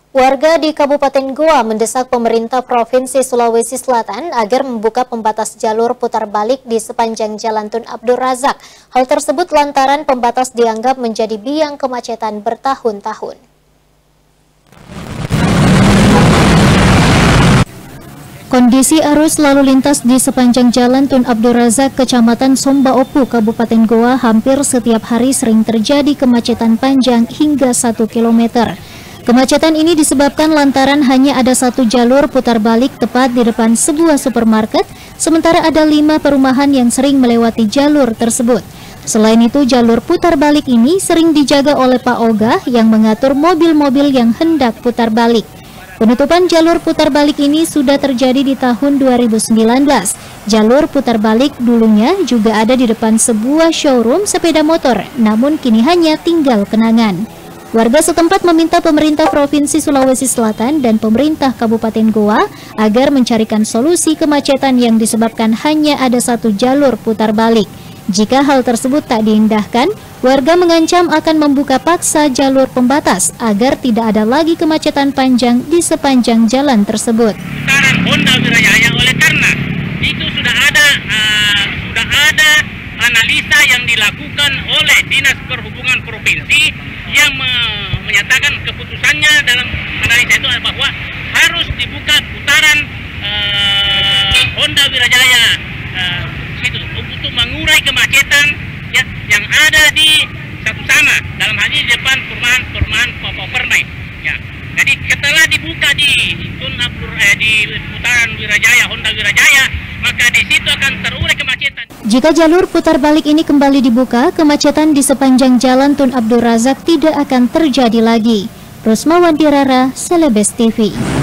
Warga di Kabupaten Goa mendesak pemerintah Provinsi Sulawesi Selatan agar membuka pembatas jalur putar balik di sepanjang Jalan Tun Abdul Razak. Hal tersebut lantaran pembatas dianggap menjadi biang kemacetan bertahun-tahun. Kondisi arus lalu lintas di sepanjang Jalan Tun Abdul Razak, Kecamatan Somba Opu, Kabupaten Goa hampir setiap hari sering terjadi kemacetan panjang hingga 1 km. Kemacetan ini disebabkan lantaran hanya ada satu jalur putar balik tepat di depan sebuah supermarket, sementara ada 5 perumahan yang sering melewati jalur tersebut. Selain itu, jalur putar balik ini sering dijaga oleh Pak Oga yang mengatur mobil-mobil yang hendak putar balik. Penutupan jalur putar balik ini sudah terjadi di tahun 2019. Jalur putar balik dulunya juga ada di depan sebuah showroom sepeda motor, namun kini hanya tinggal kenangan. Warga setempat meminta pemerintah Provinsi Sulawesi Selatan dan pemerintah Kabupaten Goa agar mencarikan solusi kemacetan yang disebabkan hanya ada satu jalur putar balik. Jika hal tersebut tak diindahkan, warga mengancam akan membuka paksa jalur pembatas agar tidak ada lagi kemacetan panjang di sepanjang jalan tersebut. Putaran Honda Wirajaya oleh karena itu sudah ada analisa yang dilakukan oleh Dinas Perhubungan Provinsi yang menyatakan keputusannya dalam analisa itu bahwa harus dibuka putaran Honda Wirajaya untuk mengurai kemacetan ya, yang ada di satu sama dalam hal ini di depan perumahan Permai. Ya. Jadi setelah dibuka di putaran Wirajaya Honda Wirajaya, maka di situ akan terurai kemacetan. Jika jalur putar balik ini kembali dibuka, kemacetan di sepanjang Jalan Tun Abdul Razak tidak akan terjadi lagi. Rusma Wandirara, Celebes TV.